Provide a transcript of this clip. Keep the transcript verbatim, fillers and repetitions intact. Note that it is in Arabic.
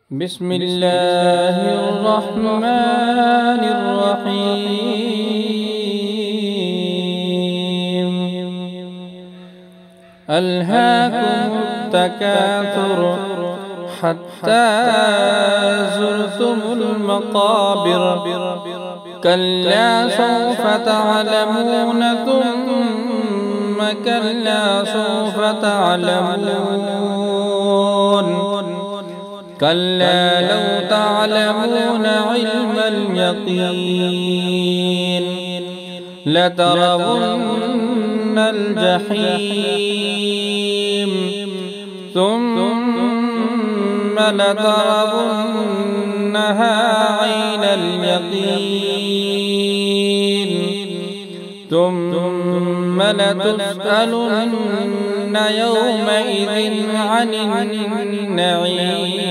بسم الله الرحمن الرحيم. ألهاكم التكاثر حتى زرتم المقابر، كلا سوف تعلمون ثم كلا سوف تعلمون، كلا لو تعلمون علم اليقين لترون الجحيم ثم لترونها عين اليقين ثم لتسألن يومئذ عن النعيم.